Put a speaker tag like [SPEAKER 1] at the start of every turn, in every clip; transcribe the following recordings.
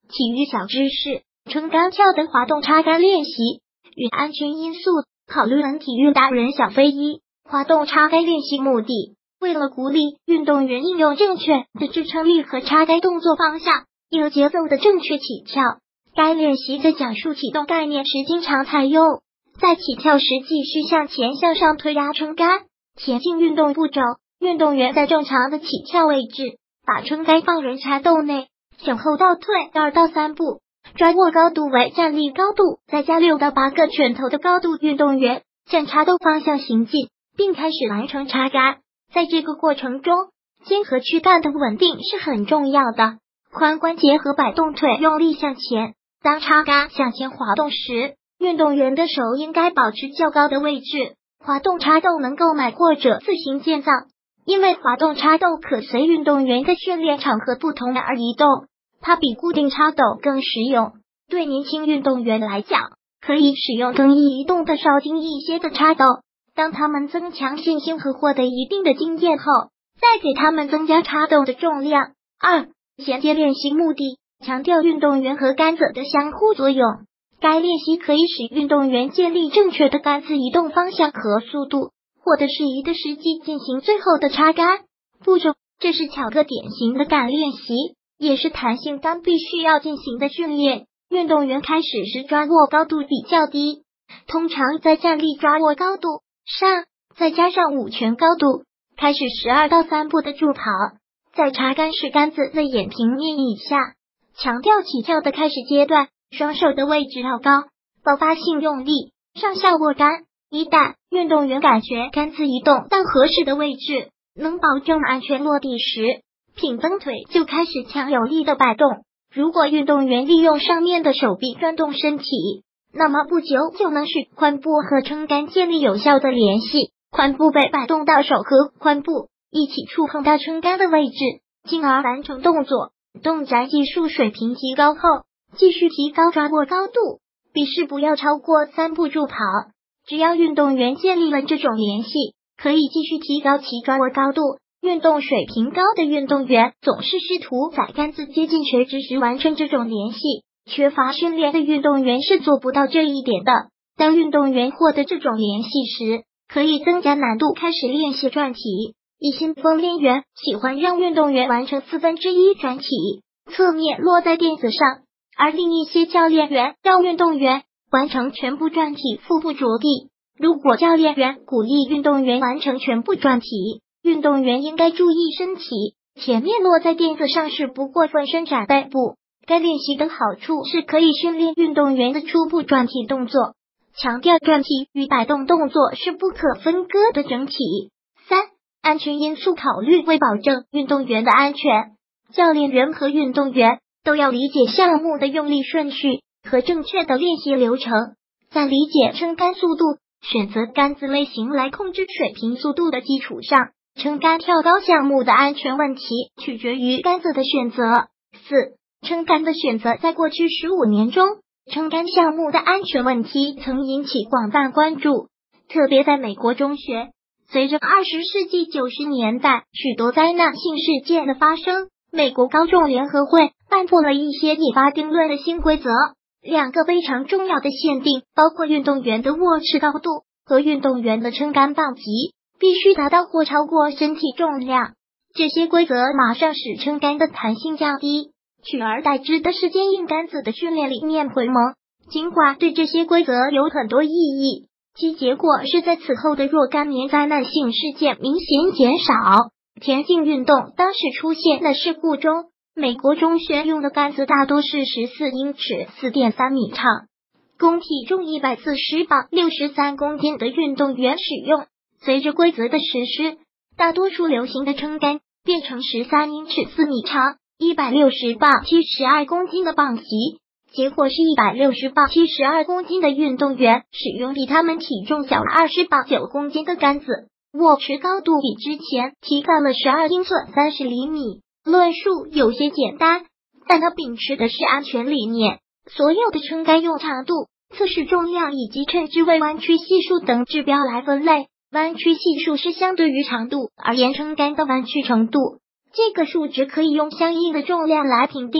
[SPEAKER 1] 体育小知识：撑杆跳的滑动插杆练习与安全因素。考虑本体育达人小飞一，滑动插杆练习目的，为了鼓励运动员应用正确的支撑力和插杆动作方向，有节奏的正确起跳。该练习在讲述启动概念时经常采用。在起跳时继续向前向上推压撑杆。前进运动步骤：运动员在正常的起跳位置，把撑杆放人插洞内，向后倒退2到3步，抓握高度为站立高度，再加6到8个拳头的高度。运动员向插洞方向行进，并开始完成插杆。在这个过程中，肩和躯干的稳定是很重要的，髋关节和摆动腿用力向前。当插杆向前滑动时，运动员的手应该保持较高的位置。滑动插洞能购买或者自行建造，因为滑动插洞可随运动员的训练场合不同而移动，它比固定插斗更实用。对年轻运动员来讲，可以使用更易移动的稍轻一些的插斗，当他们增强信心和获得一定的经验后，再给他们增加插斗的重量。2. 衔接练习目的，强调运动员和杆子的相互作用。该练习可以使运动员建立正确的杆子移动方向和速度，获得适宜的时机进行最后的插杆步骤。这是巧个典型的杆练习，也是弹性杆必须要进行的训练。运动员开始时抓握高度比较低，通常在站立抓握高度上再加上5拳高度，开始12到3步的助跑。在插杆时，杆子在眼平面以下，强调起跳的开始阶段，双手的位置要高，爆发性用力，上下握杆。一旦运动员感觉杆子移动到合适的位置，能保证安全落地时，平蹬腿就开始强有力的摆动。如果运动员利用上面的手臂转动身体，那么不久就能使髋部和撑杆建立有效的联系，髋部被摆动到手和髋部一起触碰到撑杆的位置，进而完成动作。动宅技术水平提高后，继续提高抓握高度，比试不要超过3步助跑。只要运动员建立了这种联系，可以继续提高其抓握高度。运动水平高的运动员总是试图在杆子接近垂直时完成这种联系，缺乏训练的运动员是做不到这一点的。当运动员获得这种联系时，可以增加难度，开始练习转体。一些锋练员喜欢让运动员完成1/4转体，侧面落在垫子上，而另一些教练员让运动员完成全部转体，腹部着地。如果教练员鼓励运动员完成全部转体，运动员应该注意身体前面落在垫子上时不过分伸展背部。该练习的好处是可以训练运动员的初步转体动作，强调转体与摆动动作是不可分割的整体。3. 安全因素考虑。为保证运动员的安全，教练员和运动员都要理解项目的用力顺序和正确的练习流程。在理解撑杆速度、选择杆子类型来控制水平速度的基础上，撑杆跳高项目的安全问题取决于杆子的选择。4. 撑杆的选择。在过去15年中，撑杆项目的安全问题曾引起广泛关注，特别在美国中学。随着20世纪90年代许多灾难性事件的发生，美国高中联合会颁布了一些引发争论的新规则。2个非常重要的限定包括运动员的握持高度和运动员的撑杆棒级必须达到或超过身体重量。这些规则马上使撑杆的弹性降低，取而代之的是坚硬杆子的训练理念回萌。尽管对这些规则有很多异议，其结果是在此后的若干年灾难性事件明显减少。田径运动当时出现的事故中，美国中学用的杆子大多是14英尺 4.3 米长，供体重140磅63公斤的运动员使用。随着规则的实施，大多数流行的撑杆变成13英尺4米长160磅72公斤的棒级，结果是160磅72公斤的运动员使用比他们体重小20磅9公斤的杆子，握持高度比之前提高了12英寸30厘米。论述有些简单，但它秉持的是安全理念。所有的撑杆用长度、测试重量以及称之为弯曲系数等指标来分类。弯曲系数是相对于长度而言撑杆的弯曲程度，这个数值可以用相应的重量来评定。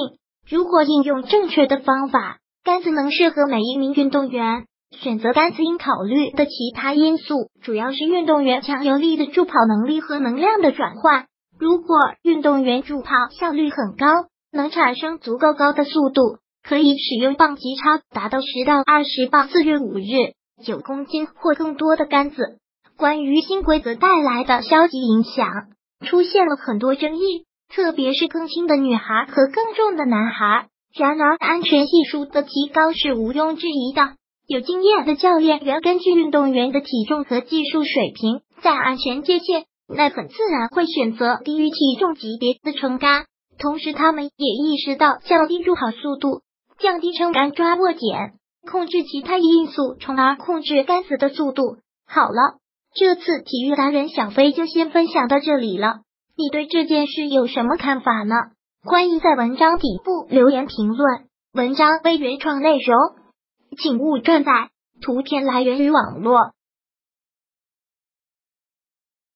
[SPEAKER 1] 如果应用正确的方法，杆子能适合每一名运动员。选择杆子应考虑的其他因素，主要是运动员强有力的助跑能力和能量的转换。如果运动员助跑效率很高，能产生足够高的速度，可以使用磅级差达到10到20磅，4月5日9公斤或更多的杆子。关于新规则带来的消极影响，出现了很多争议，特别是更轻的女孩和更重的男孩。然而，安全系数的提高是毋庸置疑的。有经验的教练员根据运动员的体重和技术水平，在安全界限内很自然会选择低于体重级别的撑杆。同时，他们也意识到降低助跑速度、降低撑杆抓握点、控制其他因素，从而控制杆子的速度。好了，这次体育达人小飞就先分享到这里了。你对这件事有什么看法呢？欢迎在文章底部留言评论。文章为原创内容，请勿转载，图片来源于网络。